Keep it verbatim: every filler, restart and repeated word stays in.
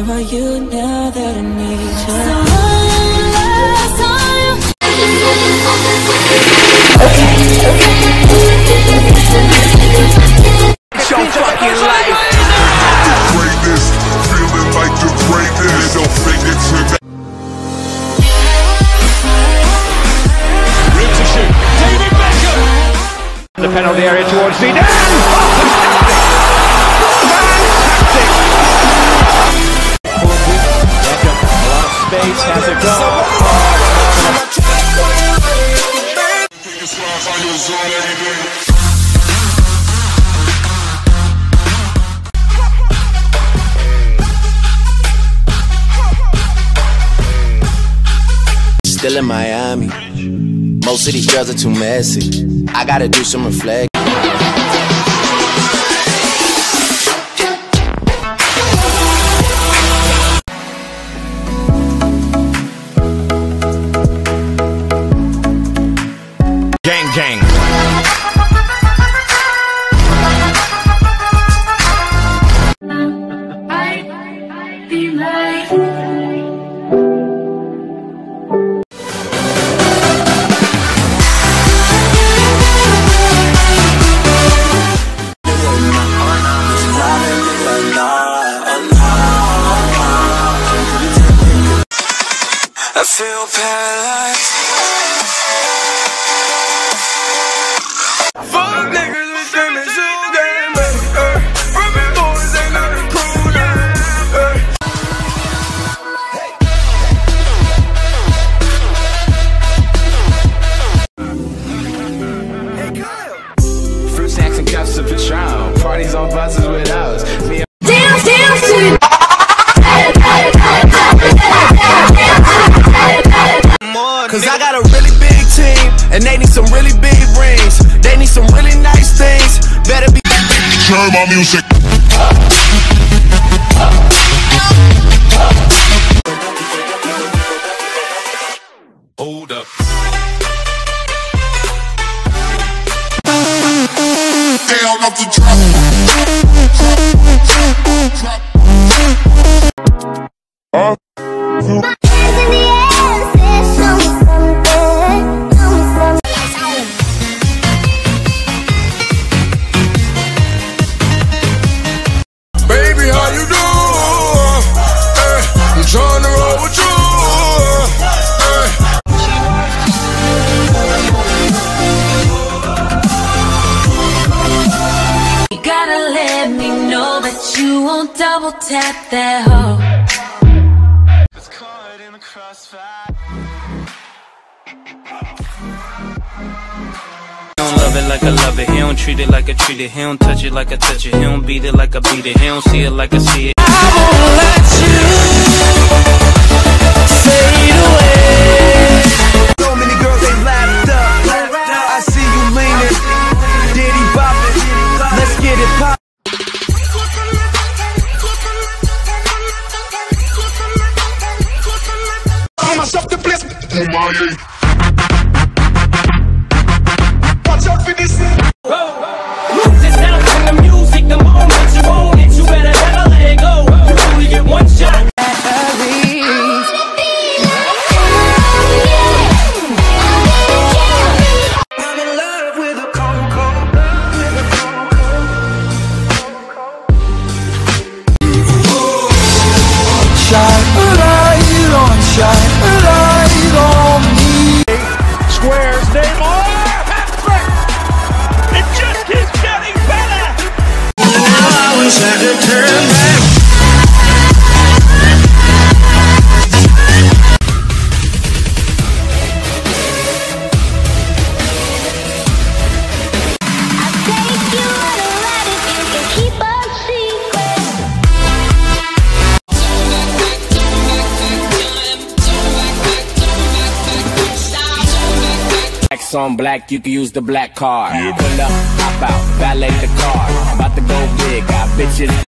Where are you now that I need you? Show fucking life. Greatness, feeling like the greatest. Don't fake it to me. Room to shoot. David Beckham. The penalty area towards Zidane. Has it go? Still in Miami. Most of these girls are too messy. I gotta do some reflect. Gang, gang. I feel paralyzed. Fuck niggas, we screaming shoot game, uh, Rubbing boys ain't nothing cool, uh. Hey Kyle. Fruit snacks and cups of Patron. Parties on buses with us. Me Dance, dance to the Cause I got a really big team, and they need some really big rings. They need some really nice things. Better be. Turn my music. hold up. Down off the drop. Huh? Baby, how you doing? Hey, I'm trying to roll with you. Hey. You gotta let me know that you won't double tap that hoe. It's caught in the crossfire. He don't love it like I love it. He don't treat it like I treat it. He don't touch it like I touch it. He don't beat it like I beat it. He don't see it like I see it. I won't let you fade away. So many girls they lapped up. I see you leaning. Diddy bopping. Let's get it pop. On myself the place. Oh my. Watch out for this. This sound from the music. The moment you own it, you better never let it go. You only get one shot. I'm in love with a Coco. Shine a light on, shine a light on me. Squares name on hat-trick. It just keeps getting better. I wish I could turn back. X on black, you can use the black card. Pull up, hop out, valet the car. About to go big, got bitches.